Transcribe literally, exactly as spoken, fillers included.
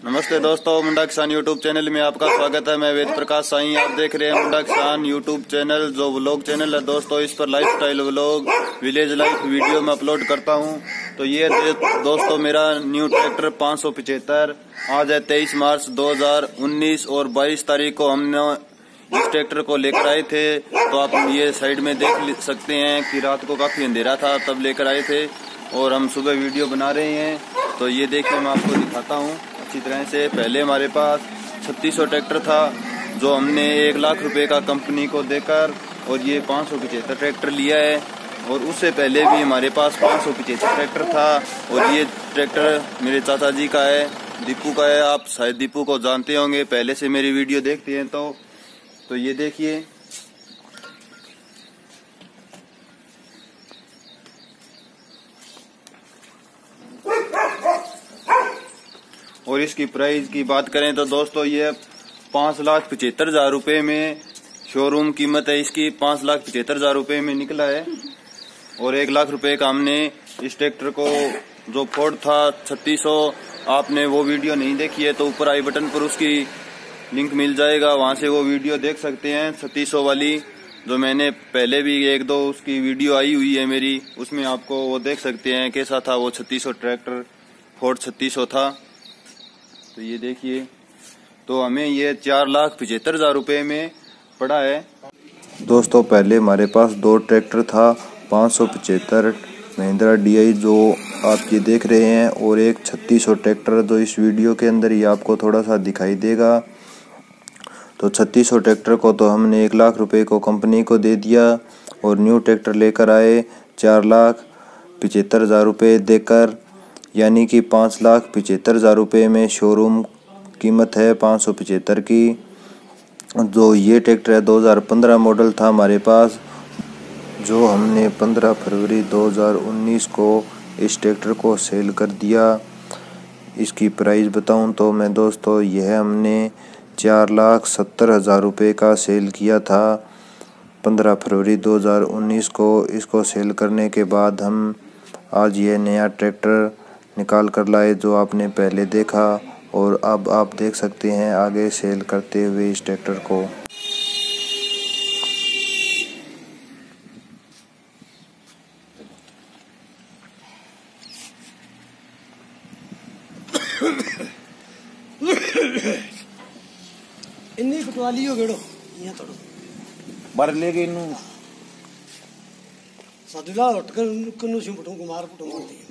नमस्ते दोस्तों, मुंडा Kisan YouTube channel में आपका स्वागत है। मैं वेद प्रकाश साईं, आप देख रहे हैं मुंडा किसान यूट्यूब चैनल, जो व्लॉग चैनल है दोस्तों। इस पर lifestyle vlog, village life video में अपलोड करता हूं। तो ये दोस्तों मेरा न्यू ट्रैक्टर पाँच सौ पिछहत्तर, आज है तेईस मार्च दो हजार उन्नीस और बाईस तारीख को हमने इस ट्रैक्टर को लेकर आए थे। तो आप ये साइड में देख सकते हैं कि रात को काफी अंधेरा था, तब लेकर आए थे और हम सुबह वीडियो बना रहे हैं। तो ये देखिए, मैं आपको दिखाता हूँ अच्छी तरह से। पहले हमारे पास छत्तीस सौ ट्रैक्टर था, जो हमने एक लाख रुपए का कंपनी को देकर और ये पाँच सौ पिछहत्तर ट्रैक्टर लिया है। और उससे पहले भी हमारे पास पाँच सौ पिछहत्तर ट्रैक्टर था और ये ट्रैक्टर मेरे चाचा जी का है, दीपू का है। आप शायद दीपू को जानते होंगे, पहले से मेरी वीडियो देखते हैं। तो तो ये देखिए, और इसकी प्राइस की बात करें तो दोस्तों ये पाँच लाख पिछहत्तर हजार रुपये में शोरूम कीमत है इसकी। पाँच लाख पिछहत्तर हजार रुपये में निकला है और एक लाख रुपए का हमने इस ट्रैक्टर को, जो फोर्ड था छत्तीस सौ, आपने वो वीडियो नहीं देखी है तो ऊपर आई बटन पर उसकी लिंक मिल जाएगा, वहां से वो वीडियो देख सकते हैं। छत्तीस सौ वाली जो मैंने पहले भी एक दो उसकी वीडियो आई हुई है मेरी, उसमें आपको वो देख सकते हैं कैसा था वो छत्तीस सौ ट्रैक्टर, फोर्ड छत्तीस सौ था। तो ये देखिए, तो हमें ये चार लाख पिछहत्तर हजार रुपये में पड़ा है। दोस्तों पहले हमारे पास दो ट्रैक्टर था, पाँच सौ पिछहत्तर महिंद्रा डी आई जो आप ये देख रहे हैं, और एक छत्तीस सौ ट्रैक्टर जो इस वीडियो के अंदर ही आपको थोड़ा सा दिखाई देगा। तो छत्तीस सौ ट्रैक्टर को तो हमने एक लाख रुपए को कंपनी को दे दिया और न्यू ट्रैक्टर लेकर आए चार लाख पिछहत्तर हजार रुपये देकर, यानी कि पाँच लाख पिछहत्तर हजार रुपये में शोरूम कीमत है पाँच सौ पिछहत्तर की। जो ये ट्रैक्टर है दो हजार पंद्रह मॉडल था हमारे पास, जो हमने पंद्रह फरवरी दो हजार उन्नीस को इस ट्रैक्टर को सेल कर दिया। इसकी प्राइस बताऊं तो मैं दोस्तों, यह हमने चार लाख सत्तर हजार रुपये का सेल किया था पंद्रह फरवरी दो हजार उन्नीस को। इसको सेल करने के बाद हम आज ये नया ट्रैक्टर निकाल कर लाए, जो आपने पहले देखा, और अब आप देख सकते हैं आगे सेल करते हुए इस ट्रैक्टर को। इन्नी कटवाली हो गेड़ो यहाँ तोड़ो बर लेके इन्नू सदुला हटकर कन्नू से पुटूं कुमार पुटूं मार दिए।